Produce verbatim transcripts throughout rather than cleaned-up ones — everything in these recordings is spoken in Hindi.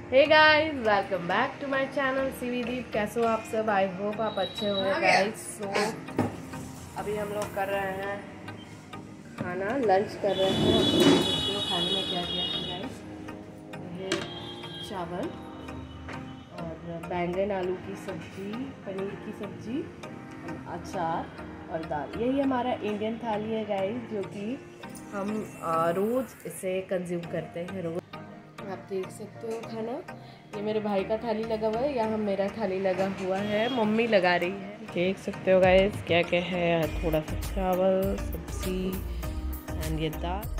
Hey guys, welcome back to my channel सीवीदीप। कैसे हो आप सब? आई होप आप अच्छे होंगे गाइस। सो अभी हम लोग कर रहे हैं खाना, लंच कर रहे हैं। तो खाने में क्या क्या है गाइस? ये चावल और बैंगन आलू की सब्जी, पनीर की सब्जी, अचार और दाल। यही हमारा इंडियन थाली है गाइस, जो कि हम रोज़ इसे कंज्यूम करते हैं रोज़। आप देख सकते हो खाना। ये मेरे भाई का थाली लगा हुआ है, यहाँ मेरा थाली लगा हुआ है, मम्मी लगा रही है। देख सकते हो गाइस क्या क्या है। थोड़ा सा चावल, सब्जी एंड ये दाल।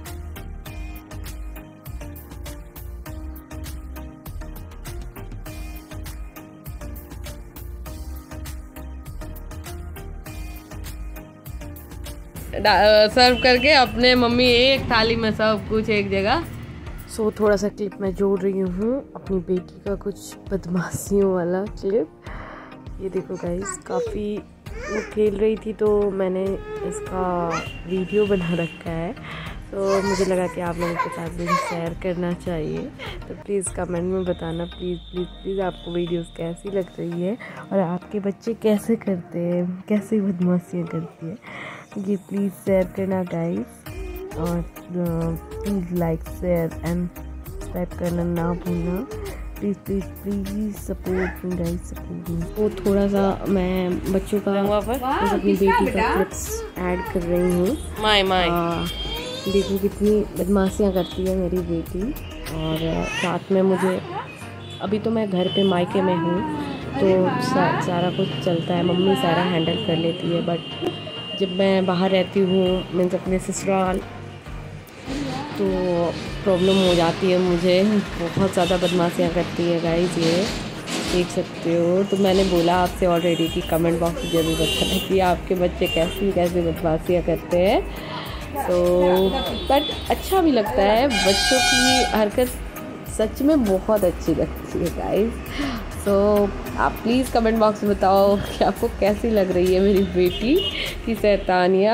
सर्व करके अपने मम्मी एक थाली में सब कुछ एक जगह। सो so, थोड़ा सा क्लिप मैं जोड़ रही हूँ अपनी बेटी का, कुछ बदमाशियों वाला क्लिप। ये देखो गाइस, काफ़ी वो खेल रही थी तो मैंने इसका वीडियो बना रखा है। तो मुझे लगा कि आप लोगों के साथ भी शेयर करना चाहिए। तो प्लीज़ कमेंट में बताना, प्लीज़ प्लीज़ प्लीज़ आपको वीडियोस कैसी लग रही है और आपके बच्चे कैसे करते हैं, कैसे बदमाशियाँ करती है। ये प्लीज़ शेयर करना गाइस, और please like share and subscribe करना ना भूलना। Please please please support me guys, support me. वो थोड़ा सा मैं बच्चों का अपनी बेटी का क्लिप्स ऐड कर रही हूँ। माय माय देखो कितनी बदमाशियाँ करती है मेरी बेटी। और साथ में मुझे, अभी तो मैं घर पे मायके में हूँ तो सा, सारा कुछ चलता है, मम्मी सारा हैंडल कर लेती है। बट जब मैं बाहर रहती हूँ, मीन्स अपने ससुराल, तो प्रॉब्लम हो जाती है मुझे। बहुत ज़्यादा बदमाशियाँ करती है गाइस, ये देख सकते हो। तो मैंने बोला आपसे ऑलरेडी कि कमेंट बॉक्स में जरूर बताना कि आपके बच्चे कैसी कैसे बदमाशियाँ करते हैं। तो बट अच्छा भी लगता है, बच्चों की हरकत सच में बहुत अच्छी लगती है गाइस। सो so, आप प्लीज़ कमेंट बॉक्स में बताओ कि आपको कैसी लग रही है मेरी बेटी की शैतानियाँ।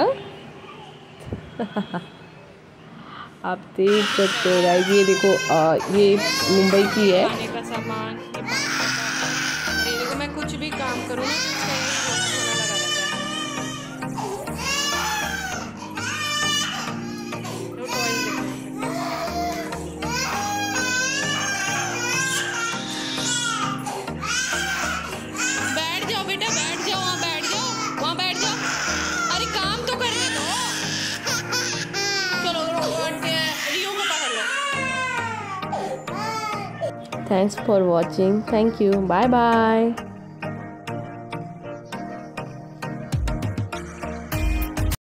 आप देख सकते हो गाइस, ये देखो आ, ये मुंबई की है। खाने का सामान, ये देखो, मैं कुछ भी काम करूँ ना Thanks for watching. Thank you. Bye bye.